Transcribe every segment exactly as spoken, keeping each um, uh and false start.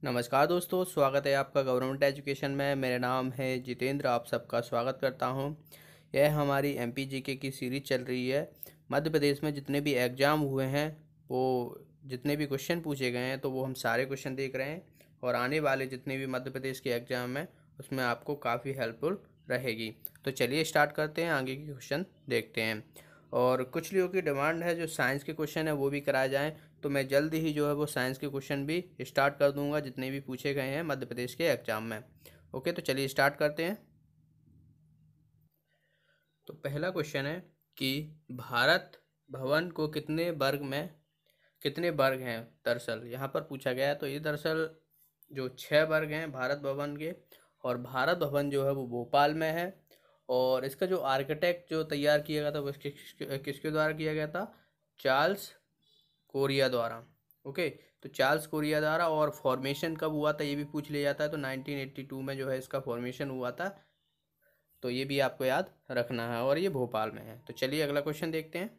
नमस्कार दोस्तों, स्वागत है आपका गवर्नमेंट एजुकेशन में। मेरा नाम है जितेंद्र, आप सबका स्वागत करता हूं। यह हमारी एमपी जीके की सीरीज़ चल रही है। मध्य प्रदेश में जितने भी एग्ज़ाम हुए हैं, वो जितने भी क्वेश्चन पूछे गए हैं, तो वो हम सारे क्वेश्चन देख रहे हैं। और आने वाले जितने भी मध्य प्रदेश के एग्ज़ाम हैं, उसमें आपको काफ़ी हेल्पफुल रहेगी। तो चलिए स्टार्ट करते हैं, आगे के क्वेश्चन देखते हैं। और कुछ लोगों की डिमांड है जो साइंस के क्वेश्चन है वो भी कराए जाएं, तो मैं जल्दी ही जो है वो साइंस के क्वेश्चन भी स्टार्ट कर दूंगा जितने भी पूछे गए हैं मध्य प्रदेश के एग्जाम में। ओके, तो चलिए स्टार्ट करते हैं। तो पहला क्वेश्चन है कि भारत भवन को कितने वर्ग में कितने वर्ग हैं दरअसल यहाँ पर पूछा गया है। तो ये दरअसल जो छः वर्ग हैं भारत भवन के, और भारत भवन जो है वो भोपाल में है। और इसका जो आर्किटेक्ट जो तैयार किया गया था वो किसके किसके द्वारा किया गया था? चार्ल्स कोरिया द्वारा। ओके, तो चार्ल्स कोरिया द्वारा। और फॉर्मेशन कब हुआ था ये भी पूछ लिया जाता है, तो नाइनटीन एटी टू में जो है इसका फॉर्मेशन हुआ था। तो ये भी आपको याद रखना है, और ये भोपाल में है। तो चलिए अगला क्वेश्चन देखते हैं।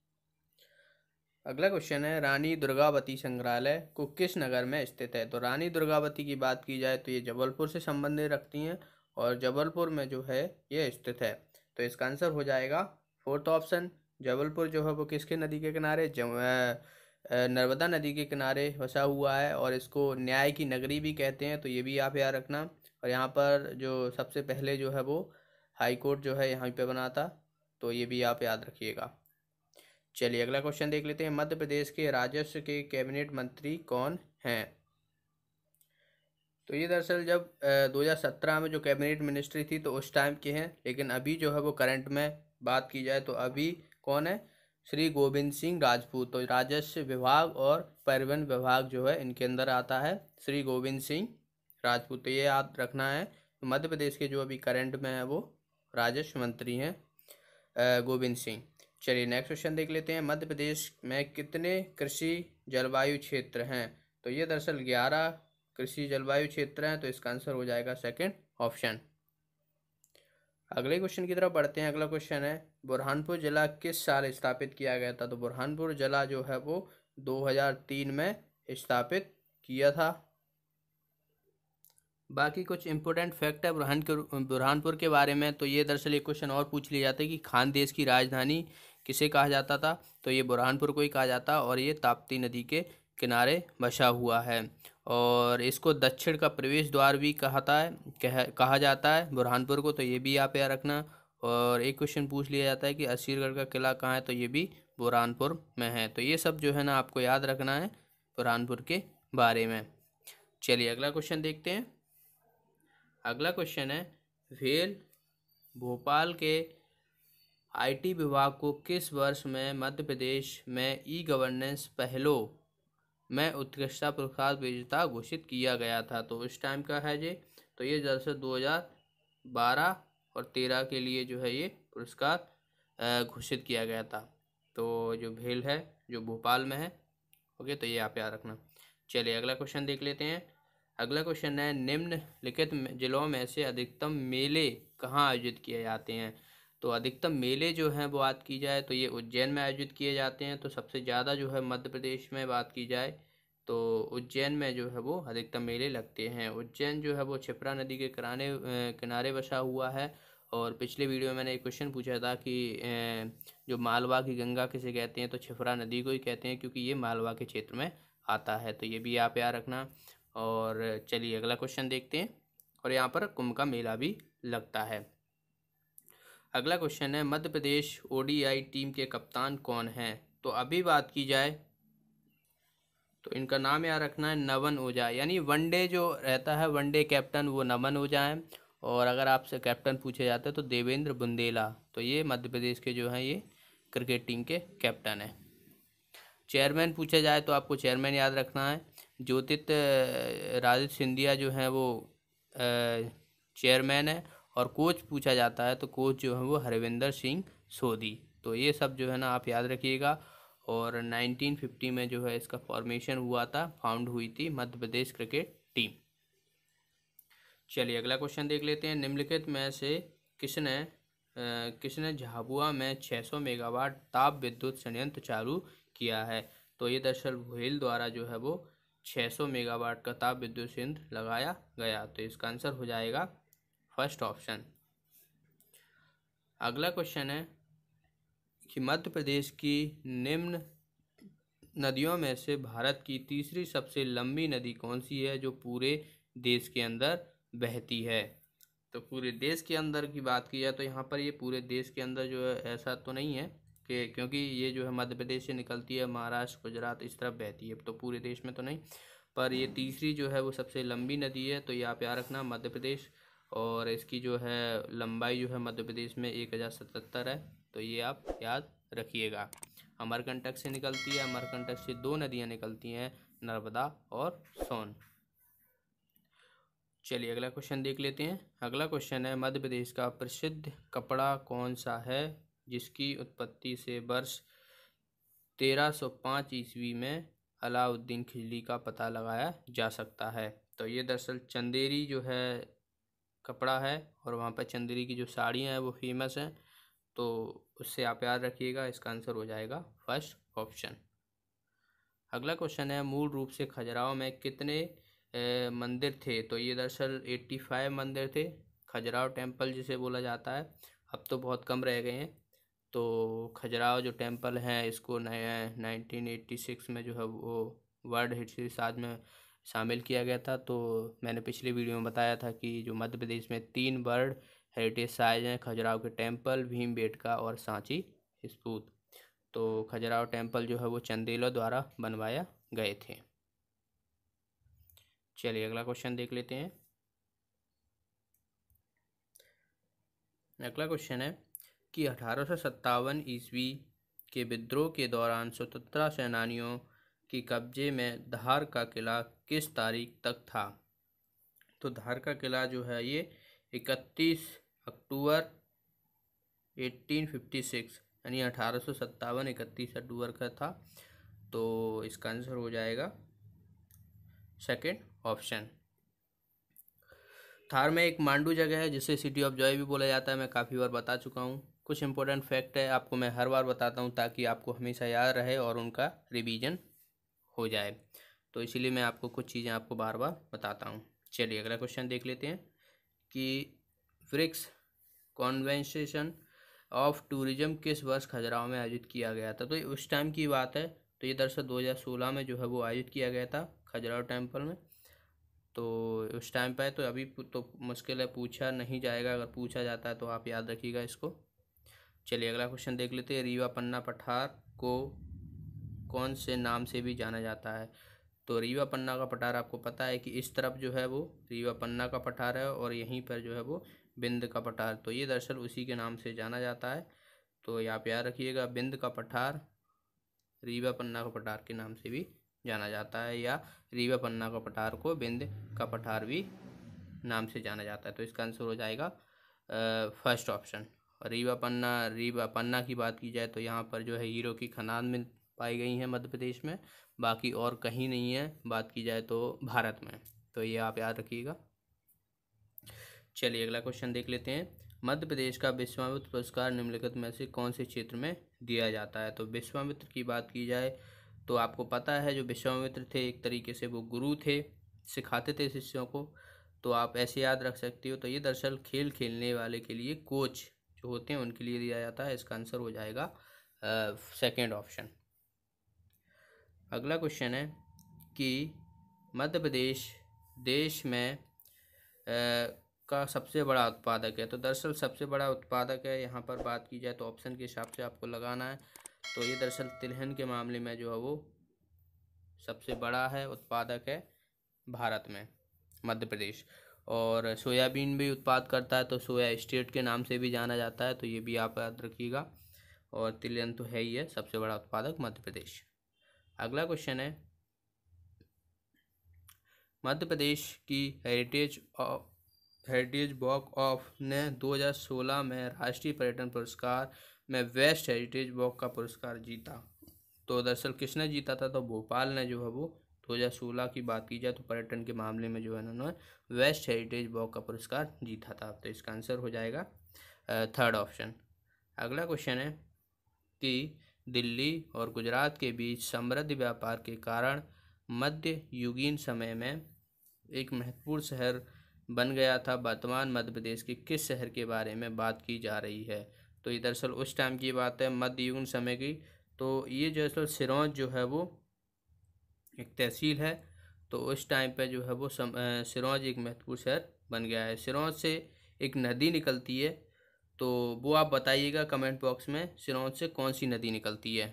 अगला क्वेश्चन है, रानी दुर्गावती संग्रहालय को किस नगर में स्थित है? तो रानी दुर्गावती की बात की जाए तो ये जबलपुर से संबंधित रखती हैं, और जबलपुर में जो है ये स्थित है। तो इसका आंसर हो जाएगा फोर्थ ऑप्शन। जबलपुर जो है वो किसके नदी के किनारे? नर्मदा नदी के किनारे बसा हुआ है, और इसको न्याय की नगरी भी कहते हैं। तो ये भी आप याद रखना। और यहाँ पर जो सबसे पहले जो है वो हाई कोर्ट जो है यहाँ पे बना था, तो ये भी आप याद रखिएगा। चलिए अगला क्वेश्चन देख लेते हैं। मध्य प्रदेश के राजस्व के कैबिनेट मंत्री कौन हैं? तो ये दरअसल जब दो हज़ार सत्रह में जो कैबिनेट मिनिस्ट्री थी तो उस टाइम के हैं, लेकिन अभी जो है वो करंट में बात की जाए तो अभी कौन है? श्री गोविंद सिंह राजपूत। तो राजस्व विभाग और परिवहन विभाग जो है इनके अंदर आता है श्री गोविंद सिंह राजपूत। तो ये याद रखना है। तो मध्य प्रदेश के जो अभी करंट में है वो राजस्व मंत्री हैं गोविंद सिंह। चलिए नेक्स्ट क्वेश्चन देख लेते हैं। मध्य प्रदेश में कितने कृषि जलवायु क्षेत्र हैं? तो ये दरअसल ग्यारह कृषि जलवायु क्षेत्र हैं। तो इसका आंसर हो जाएगा सेकंड ऑप्शन। अगले क्वेश्चन की तरफ बढ़ते हैं। अगला क्वेश्चन है, बुरहानपुर जिला किस साल स्थापित किया गया था? तो बुरहानपुर जिला जो है वो दो हज़ार तीन में स्थापित किया था। बाकी कुछ इंपॉर्टेंट फैक्ट है बुरहान के बुरहानपुर के बारे में। तो ये दरअसल एक क्वेश्चन और पूछ लिया जाता है कि खानदेश की राजधानी किसे कहा जाता था? तो ये बुरहानपुर को ही कहा जाता, और ये ताप्ती नदी के किनारे बसा हुआ है। और इसको दक्षिण का प्रवेश द्वार भी कहता है कह, कहा जाता है बुरहानपुर को। तो ये भी आप याद रखना। और एक क्वेश्चन पूछ लिया जाता है कि असीरगढ़ का किला कहाँ है? तो ये भी बुरहानपुर में है। तो ये सब जो है ना आपको याद रखना है बुरहानपुर के बारे में। चलिए अगला क्वेश्चन देखते हैं। अगला क्वेश्चन है, भेल भोपाल के आईटी विभाग को किस वर्ष में मध्य प्रदेश में ई गवर्नेंस पहलों में उत्कृष्टता पुरस्कार विजेता घोषित किया गया था? तो उस टाइम का है ये। तो ये दरअसल दो हज़ार बारह और तेरह के लिए जो है ये पुरस्कार घोषित किया गया था। तो जो भेल है जो भोपाल में है। ओके, तो ये आप याद रखना। चलिए अगला क्वेश्चन देख लेते हैं। अगला क्वेश्चन है, निम्नलिखित जिलों में से अधिकतम मेले कहाँ आयोजित किए जाते हैं? तो अधिकतम मेले जो हैं वो बात की जाए तो ये उज्जैन में आयोजित किए जाते हैं। तो सबसे ज़्यादा जो है मध्य प्रदेश में बात की जाए तो उज्जैन में जो है वो अधिकतम मेले लगते हैं। उज्जैन जो है वो क्षिप्रा नदी के किनारे किनारे बसा हुआ है। और पिछले वीडियो में मैंने एक क्वेश्चन पूछा था कि जो मालवा की गंगा किसे कहते हैं? तो क्षिप्रा नदी को ही कहते हैं, क्योंकि ये मालवा के क्षेत्र में आता है। तो ये भी आप याद रखना। और चलिए अगला क्वेश्चन देखते हैं। और यहाँ पर कुंभ का मेला भी लगता है। अगला क्वेश्चन है, मध्य प्रदेश ओडीआई टीम के कप्तान कौन हैं? तो अभी बात की जाए तो इनका नाम याद रखना है नमन ओझा। यानी वनडे जो रहता है वनडे कैप्टन वो नमन ओझा है। और अगर आपसे कैप्टन पूछे जाते हैं तो देवेंद्र बुंदेला। तो ये मध्य प्रदेश के जो हैं ये क्रिकेट टीम के कैप्टन हैं। चेयरमैन पूछा जाए तो आपको चेयरमैन याद रखना है ज्योतिरादित्य रादित्य सिंधिया जो हैं वो चेयरमैन है। और कोच पूछा जाता है तो कोच जो है वो हरविंदर सिंह सोधी। तो ये सब जो है ना आप याद रखिएगा। और नाइनटीन फिफ्टी में जो है इसका फॉर्मेशन हुआ था, फाउंड हुई थी मध्य प्रदेश क्रिकेट टीम। चलिए अगला क्वेश्चन देख लेते हैं। निम्नलिखित में से किसने किसने झाबुआ में छह सौ मेगावाट ताप विद्युत संयंत्र चालू किया है? तो ये दरअसल भेल द्वारा जो है वो छह सौ मेगावाट का ताप विद्युत संयंत्र लगाया गया। तो इसका आंसर हो जाएगा फर्स्ट ऑप्शन। अगला क्वेश्चन है कि मध्य प्रदेश की निम्न नदियों में से भारत की तीसरी सबसे लंबी नदी कौन सी है जो पूरे देश के अंदर बहती है। तो पूरे देश के अंदर की बात की जाए तो यहाँ पर ये पूरे देश के अंदर जो है ऐसा तो नहीं है कि, क्योंकि ये जो है मध्य प्रदेश से निकलती है, महाराष्ट्र गुजरात इस तरफ बहती है, तो पूरे देश में तो नहीं, पर ये तीसरी जो है वो सबसे लंबी नदी है। तो ये आप याद रखना मध्य प्रदेश, और इसकी जो है लंबाई जो है मध्य प्रदेश में एक हज़ार सतहत्तर है। तो ये आप याद रखिएगा। अमरकंटक से निकलती है, अमरकंटक से दो नदियाँ निकलती हैं, नर्मदा और सोन। चलिए अगला क्वेश्चन देख लेते हैं। अगला क्वेश्चन है मध्य प्रदेश का प्रसिद्ध कपड़ा कौन सा है जिसकी उत्पत्ति से वर्ष तेरह सौ पाँच ईस्वी में अलाउद्दीन खिलजी का पता लगाया जा सकता है। तो ये दरअसल चंदेरी जो है कपड़ा है, और वहाँ पर चंदेरी की जो साड़ियाँ हैं वो फेमस हैं, तो उससे आप याद रखिएगा। इसका आंसर हो जाएगा फर्स्ट ऑप्शन। अगला क्वेश्चन है मूल रूप से खजुराहो में कितने ए, मंदिर थे। तो ये दरअसल पचासी मंदिर थे, खजुराहो टेम्पल जिसे बोला जाता है। अब तो बहुत कम रह गए हैं। तो खजुराहो जो टेम्पल है इसको नाइनटीन एटी सिक्स में जो है वो वर्ल्ड हेरिटेज साइट में शामिल किया गया था। तो मैंने पिछले वीडियो में बताया था कि जो मध्य प्रदेश में तीन वर्ल्ड हेरिटेज साइट हैं, खजुराहो के टेम्पल, भीमबेटका और सांची स्तूप। तो खजुराहो टेम्पल जो है वो चंदेलों द्वारा बनवाया गए थे। चलिए अगला क्वेश्चन देख लेते हैं। अगला क्वेश्चन है कि अठारह सौ सत्तावन ईस्वी के विद्रोह के दौरान स्वतंत्रता सेनानियों के कब्जे में धार का किला किस तारीख तक था। तो धार का किला जो है ये इकतीस अक्टूबर अठारह सौ छप्पन यानी अठारह सौ सत्तावन इकतीस अक्टूबर का था। तो इसका आंसर हो जाएगा सेकेंड ऑप्शन। थार में एक मांडू जगह है जिसे सिटी ऑफ जॉय भी बोला जाता है, मैं काफ़ी बार बता चुका हूँ। कुछ इंपॉर्टेंट फैक्ट है आपको मैं हर बार बताता हूँ ताकि आपको हमेशा याद रहे और उनका रिवीजन हो जाए, तो इसीलिए मैं आपको कुछ चीज़ें आपको बार बार बताता हूँ। चलिए अगला क्वेश्चन देख लेते हैं कि ब्रिक्स कॉन्वेंशन ऑफ टूरिज्म किस वर्ष खजुराहो में आयोजित किया गया था। तो उस टाइम की बात है, तो ये दरअसल दो हज़ार सोलह में जो है वो आयोजित किया गया था खजुराहो टेम्पल में। तो उस टाइम पे तो अभी तो मुश्किल है, पूछा नहीं जाएगा, अगर पूछा जाता है तो आप याद रखिएगा इसको। चलिए अगला क्वेश्चन देख लेते हैं। रीवा पन्ना पठार को कौन से नाम से भी जाना जाता है। तो रीवा पन्ना का पठार आपको पता है कि इस तरफ जो है वो रीवा पन्ना का पठार है और यहीं पर जो है वो बिंद का पठार, तो ये दरअसल उसी के नाम से जाना जाता है। तो आप याद रखिएगा बिंद का पठार रीवा पन्ना का पठार के नाम से भी जाना जाता है, या रीवा पन्ना का पठार को बिंद का पठार भी नाम से जाना जाता है। तो इसका आंसर हो जाएगा फर्स्ट ऑप्शन। रीवा पन्ना रीवा पन्ना की बात की जाए तो यहाँ पर जो है हीरो की खदान मिल पाई गई हैं मध्य प्रदेश में, बाकी और कहीं नहीं है बात की जाए तो भारत में। तो ये आप याद रखिएगा। चलिए अगला क्वेश्चन देख लेते हैं। मध्य प्रदेश का विश्वामित्र पुरस्कार निम्नलिखित में से कौन से क्षेत्र में दिया जाता है। तो विश्वामित्र की बात की जाए तो आपको पता है जो विश्वामित्र थे एक तरीके से वो गुरु थे, सिखाते थे शिष्यों को, तो आप ऐसे याद रख सकते हो। तो ये दरअसल खेल खेलने वाले के लिए कोच जो होते हैं उनके लिए दिया जाता है। इसका आंसर हो जाएगा सेकेंड ऑप्शन। अगला क्वेश्चन है कि मध्य प्रदेश देश में आ, का सबसे बड़ा उत्पादक है। तो दरअसल सबसे बड़ा उत्पादक है, यहाँ पर बात की जाए तो ऑप्शन के हिसाब से आपको लगाना है। तो ये दरअसल तिलहन के मामले में जो है वो सबसे बड़ा है उत्पादक है भारत में मध्य प्रदेश, और सोयाबीन भी उत्पाद करता है, तो सोया स्टेट के नाम से भी जाना जाता है। तो ये भी आप याद रखिएगा, और तिलहन तो है ही है सबसे बड़ा उत्पादक मध्य प्रदेश। अगला क्वेश्चन है मध्य प्रदेश की हेरिटेज हेरिटेज वॉक ऑफ ने दो हज़ार सोलह में राष्ट्रीय पर्यटन पुरस्कार में बेस्ट हेरिटेज वॉक का पुरस्कार जीता। तो दरअसल किसने जीता था, तो भोपाल ने जो है वो दो हज़ार सोलह की बात की जाए तो पर्यटन के मामले में जो है उन्होंने वेस्ट हेरिटेज वॉक का पुरस्कार जीता था। तो इसका आंसर हो जाएगा थर्ड ऑप्शन। अगला क्वेश्चन है कि दिल्ली और गुजरात के बीच समृद्ध व्यापार के कारण मध्य युगीन समय में एक महत्वपूर्ण शहर बन गया था, वर्तमान मध्य प्रदेश के किस शहर के बारे में बात की जा रही है? तो ये दरअसल उस टाइम की बात है, मध्य युगीन समय की। तो ये जो है सिरौंज जो है वो एक तहसील है। तो उस टाइम पे जो है वो सिरौंज एक महत्वपूर्ण शहर बन गया है। सिरौंज से एक नदी निकलती है, तो वो आप बताइएगा कमेंट बॉक्स में, सिरौंज से कौन सी नदी निकलती है।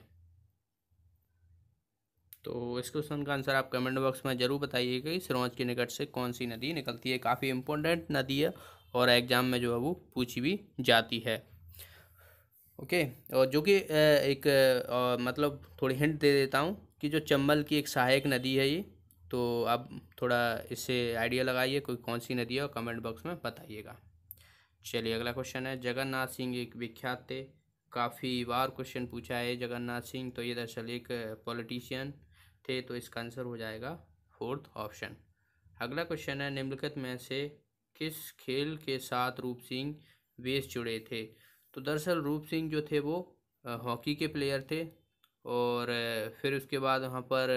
तो इस क्वेश्चन का आंसर आप कमेंट बॉक्स में ज़रूर बताइएगा कि सिरौंज के निकट से कौन सी नदी निकलती है। काफ़ी इम्पोर्टेंट नदी है और एग्जाम में जो है वो पूछी भी जाती है। ओके, और जो कि एक आ, मतलब थोड़ी हिंट दे देता हूँ कि जो चंबल की एक सहायक नदी है ये। तो आप थोड़ा इससे आइडिया लगाइए कोई कौन सी नदी है और कमेंट बॉक्स में बताइएगा। चलिए अगला क्वेश्चन है, जगन्नाथ सिंह एक विख्यात थे। काफ़ी बार क्वेश्चन पूछा है जगन्नाथ सिंह, तो ये दरअसल एक पॉलिटिशियन थे। तो इसका आंसर हो जाएगा फोर्थ ऑप्शन। अगला क्वेश्चन है, निम्नलिखित में से किस खेल के साथ रूप सिंह बेस जुड़े थे? तो दरअसल रूप सिंह जो थे वो हॉकी के प्लेयर थे, और फिर उसके बाद वहाँ पर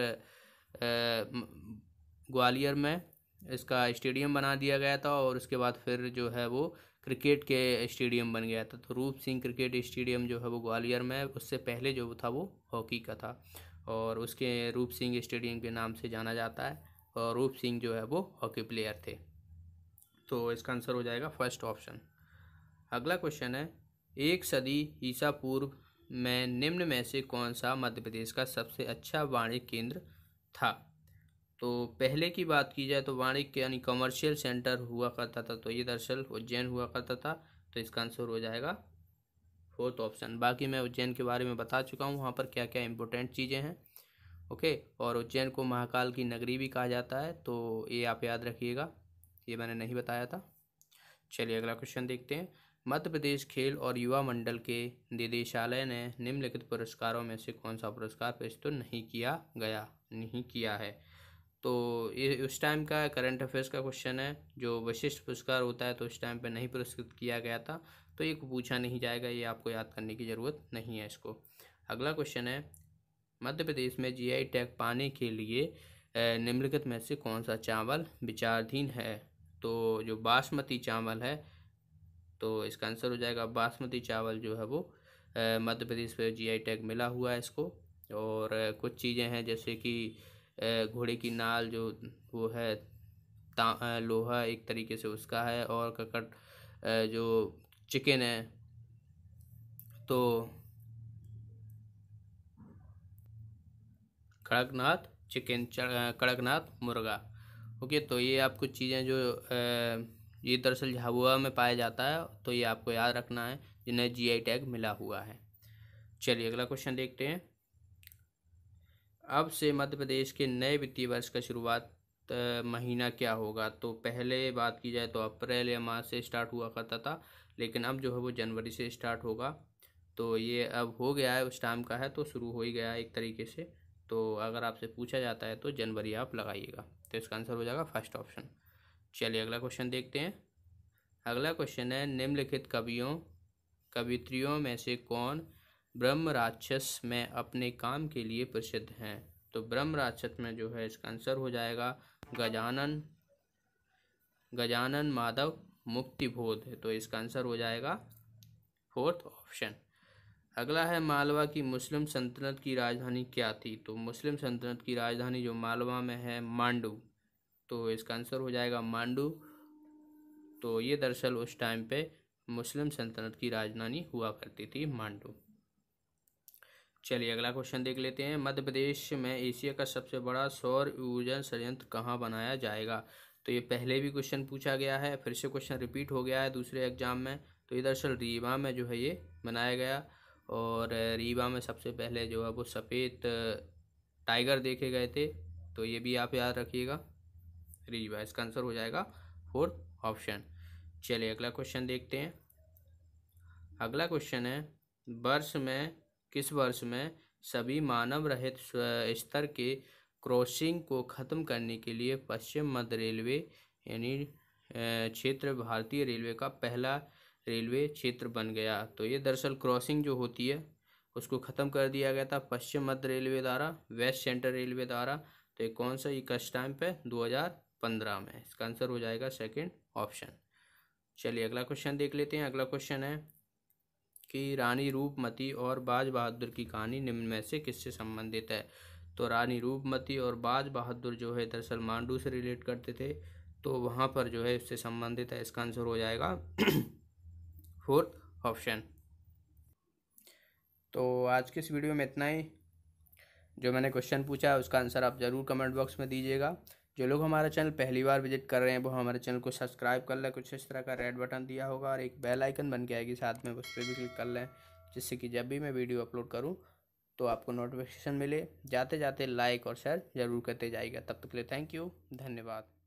ग्वालियर में इसका स्टेडियम बना दिया गया था, और उसके बाद फिर जो है वो क्रिकेट के स्टेडियम बन गया था। तो रूप सिंह क्रिकेट स्टेडियम जो है वो ग्वालियर में है, उससे पहले जो था वो हॉकी का था, और उसके रूप सिंह स्टेडियम के नाम से जाना जाता है। और रूप सिंह जो है वो हॉकी प्लेयर थे। तो इसका आंसर हो जाएगा फर्स्ट ऑप्शन। अगला क्वेश्चन है, एक सदी ईसा पूर्व में निम्न में से कौन सा मध्य प्रदेश का सबसे अच्छा वाणिज्य केंद्र था? तो पहले की बात की जाए तो वाणिज्य यानी कमर्शियल सेंटर हुआ करता था, तो ये दरअसल उज्जैन हुआ करता था। तो इसका आंसर हो जाएगा फोर्थ ऑप्शन। बाकी मैं उज्जैन के बारे में बता चुका हूँ, वहाँ पर क्या क्या इंपॉर्टेंट चीज़ें हैं। ओके, और उज्जैन को महाकाल की नगरी भी कहा जाता है, तो ये आप याद रखिएगा, ये मैंने नहीं बताया था। चलिए अगला क्वेश्चन देखते हैं, मध्य प्रदेश खेल और युवा मंडल के निदेशालय ने निम्नलिखित पुरस्कारों में से कौन सा पुरस्कार प्रस्तुत नहीं किया गया नहीं किया है? तो ये उस टाइम का करंट अफेयर्स का क्वेश्चन है। जो विशिष्ट पुरस्कार होता है तो उस टाइम पे नहीं पुरस्कृत किया गया था, तो ये पूछा नहीं जाएगा, ये आपको याद करने की ज़रूरत नहीं है इसको। अगला क्वेश्चन है, मध्य प्रदेश में जीआई टैग पाने के लिए निम्नलिखित में से कौन सा चावल विचाराधीन है? तो जो बासमती चावल है, तो इसका आंसर हो जाएगा बासमती चावल जो है वो मध्य प्रदेश में जीआई टैग मिला हुआ है इसको। और कुछ चीज़ें हैं जैसे कि घोड़े की नाल जो वो है ता लोहा एक तरीके से उसका है, और ककट जो चिकन है तो कड़कनाथ चिकन, कड़कनाथ मुर्गा। ओके, तो ये आप कुछ चीज़ें जो ये दरअसल झाबुआ में पाया जाता है, तो ये आपको याद रखना है जिन्हें जीआई टैग मिला हुआ है। चलिए अगला क्वेश्चन देखते हैं, अब से मध्य प्रदेश के नए वित्तीय वर्ष का शुरुआत महीना क्या होगा? तो पहले बात की जाए तो अप्रैल या मार्च से स्टार्ट हुआ करता था, लेकिन अब जो है वो जनवरी से स्टार्ट होगा। तो ये अब हो गया है, उस टाइम का है तो शुरू हो ही गया है एक तरीके से। तो अगर आपसे पूछा जाता है तो जनवरी आप लगाइएगा, तो इसका आंसर हो जाएगा फर्स्ट ऑप्शन। चलिए अगला क्वेश्चन देखते हैं। अगला क्वेश्चन है, निम्नलिखित कवियों कवित्रियों में से कौन ब्रह्म राक्षस में अपने काम के लिए प्रसिद्ध हैं? तो ब्रह्म राक्षस में जो है इसका आंसर हो जाएगा गजानन गजानन माधव मुक्तिबोध है, तो इसका आंसर हो जाएगा फोर्थ ऑप्शन। अगला है, मालवा की मुस्लिम सल्तनत की राजधानी क्या थी? तो मुस्लिम सल्तनत की राजधानी जो मालवा में है मांडू, तो इसका आंसर हो जाएगा मांडू। तो ये दरअसल उस टाइम पे मुस्लिम सल्तनत की राजधानी हुआ करती थी मांडू। चलिए अगला क्वेश्चन देख लेते हैं, मध्य प्रदेश में एशिया का सबसे बड़ा सौर ऊर्जा संयंत्र कहाँ बनाया जाएगा? तो ये पहले भी क्वेश्चन पूछा गया है, फिर से क्वेश्चन रिपीट हो गया है दूसरे एग्जाम में। तो ये दरअसल रीवा में जो है ये बनाया गया, और रीवा में सबसे पहले जो है वो सफ़ेद टाइगर देखे गए थे, तो ये भी आप याद रखिएगा, रीवा। इसका आंसर हो जाएगा फोर्थ ऑप्शन। चलिए अगला क्वेश्चन देखते हैं। अगला क्वेश्चन है, वर्ष में किस वर्ष में सभी मानव रहित स्तर के क्रॉसिंग को ख़त्म करने के लिए पश्चिम मध्य रेलवे यानी क्षेत्र भारतीय रेलवे का पहला रेलवे क्षेत्र बन गया? तो ये दरअसल क्रॉसिंग जो होती है उसको ख़त्म कर दिया गया था पश्चिम मध्य रेलवे द्वारा, वेस्ट सेंट्रल रेलवे द्वारा। तो तो ये कौन सा, ये किस टाइम पे, दो हज़ार पंद्रह में। इसका आंसर हो जाएगा सेकंड ऑप्शन। चलिए अगला क्वेश्चन देख लेते हैं। अगला क्वेश्चन है कि रानी रूपमती और बाज बहादुर की कहानी निम्न में से किससे संबंधित है। तो रानी रूपमती और बाज बहादुर जो है दरअसल मांडू से रिलेट करते थे, तो वहाँ पर जो है इससे संबंधित है। इसका आंसर हो जाएगा फोर्थ ऑप्शन। तो आज के इस वीडियो में इतना ही। जो मैंने क्वेश्चन पूछा है उसका आंसर आप ज़रूर कमेंट बॉक्स में दीजिएगा। जो लोग हमारा चैनल पहली बार विजिट कर रहे हैं वो हमारे चैनल को सब्सक्राइब कर लें। कुछ इस तरह का रेड बटन दिया होगा और एक बेल आइकन बन के आएगी साथ में, उस पर भी क्लिक कर लें, जिससे कि जब भी मैं वीडियो अपलोड करूं तो आपको नोटिफिकेशन मिले। जाते जाते लाइक और शेयर ज़रूर करते जाइएगा। तब तक के लिए थैंक यू, धन्यवाद।